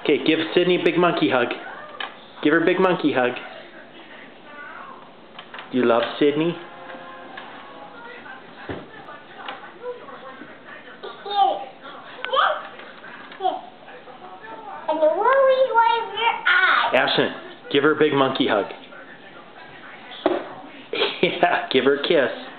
Okay, give Sydney a big monkey hug. Give her a big monkey hug. You love Sydney? And the worry wipe your eyes. Ashton, give her a big monkey hug. Yeah, give her a kiss.